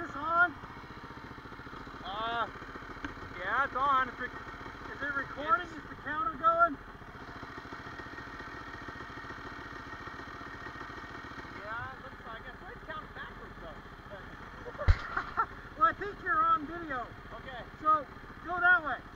this on? Yeah, it's on. Is it recording? Is the counter going? Yeah, it looks like it. Let's count backwards though. Well, I think you're on video. Okay. So, go that way.